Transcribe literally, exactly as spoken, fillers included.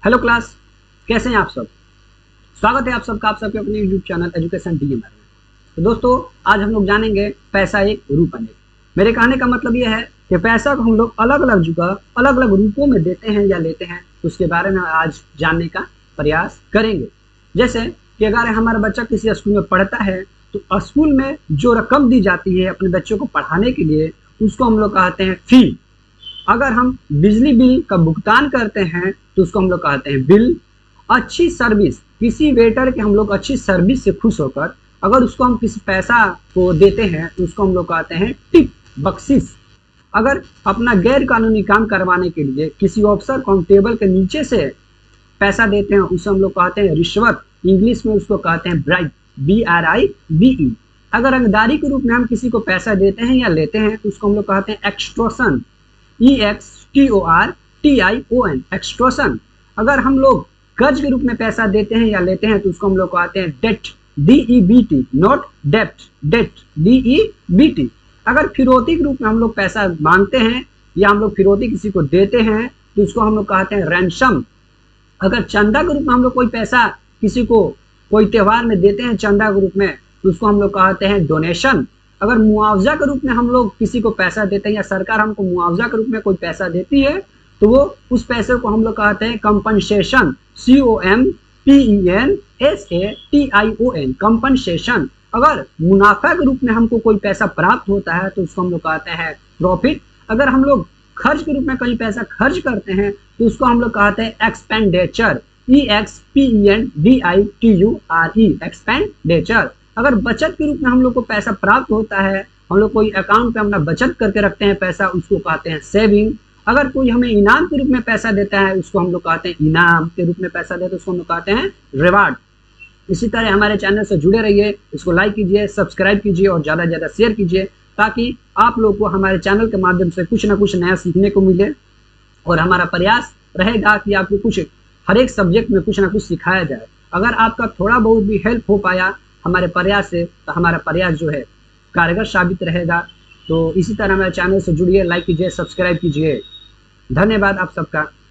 Hello class, कैसे हैं आप सब। स्वागत है आप सबका आप सबके अपने YouTube channel education D M में। तो दोस्तों, आज हम लोग जानेंगे पैसा एक रूप अनेक। मेरे कहने का मतलब ये है कि पैसा को हम लोग अलग अलग जगह अलग अलग रूपों में देते हैं या लेते हैं, उसके बारे में आज जानने का प्रयास करेंगे। जैसे कि अगर हमारा बच्चा किसी स्कूल में पढ़ता है तो स्कूल में जो रकम दी जाती है अपने बच्चों को पढ़ाने के लिए, उसको हम लोग कहते हैं फी। अगर हम बिजली बिल का भुगतान करते हैं तो उसको हम लोग कहते हैं बिल। अच्छी सर्विस, किसी वेटर के हम लोग अच्छी सर्विस से खुश होकर अगर उसको हम किसी पैसा को देते हैं तो उसको हम लोग कहते हैं टिप, बख्शिश। अगर अपना गैर कानूनी काम करवाने के लिए किसी ऑफिसर को हम टेबल के नीचे से पैसा देते हैं उसे हम लोग कहते हैं रिश्वत। इंग्लिश में उसको कहते हैं bribe, B R I B E. अगर रंगदारी के रूप में हम किसी को पैसा देते हैं या लेते हैं तो उसको हम लोग कहते हैं extortion, E X T O R T I O N, extortion. अगर हम लोग कर्ज के रूप में पैसा देते हैं या लेते हैं तो उसको हम लोग कहते हैं debt, D E B T, not dept, debt, D E B T. अगर फिरौती के रूप में हम लोग पैसा मांगते हैं या हम लोग फिरौती किसी को देते हैं तो उसको हम लोग कहते हैं रैंसम। अगर चंदा के रूप में हम लोग कोई पैसा किसी को कोई त्यौहार में देते हैं चंदा के रूप में तो उसको हम लोग कहते हैं डोनेशन। अगर मुआवजा के रूप में हम लोग किसी को पैसा देते हैं या सरकार हमको मुआवजा के रूप में कोई पैसा देती है तो वो उस पैसे को हम लोग कहते हैं compensation, C O M P E N S A T I O N, compensation. अगर मुनाफा के रूप में हमको कोई पैसा प्राप्त होता है तो उसको हम लोग कहते हैं प्रॉफिट। अगर हम लोग खर्च के रूप में कहीं पैसा खर्च करते हैं तो उसको हम लोग कहते हैं expenditure, E X P E N D I T U R E, expenditure. अगर बचत के रूप में हम लोग को पैसा प्राप्त होता है, हम लोग कोई अकाउंट पे अपना बचत करके रखते हैं पैसा, उसको कहते हैं सेविंग। अगर कोई हमें इनाम के रूप में पैसा देता है उसको हम लोग कहते हैं इनाम के रूप में पैसा देते हैं उसको हम लोग कहते हैं रिवार्ड। इसी तरह हमारे चैनल से जुड़े रहिए, इसको लाइक कीजिए, सब्सक्राइब कीजिए और ज़्यादा से ज़्यादा शेयर कीजिए ताकि आप लोग को हमारे चैनल के माध्यम से कुछ ना कुछ नया सीखने को मिले। और हमारा प्रयास रहेगा कि आपको कुछ हर एक सब्जेक्ट में कुछ ना कुछ सिखाया जाए। अगर आपका थोड़ा बहुत भी हेल्प हो पाया हमारे प्रयास से तो हमारा प्रयास जो है कारगर साबित रहेगा। तो इसी तरह हमारे चैनल से जुड़िए, लाइक कीजिए, सब्सक्राइब कीजिए। धन्यवाद आप सबका।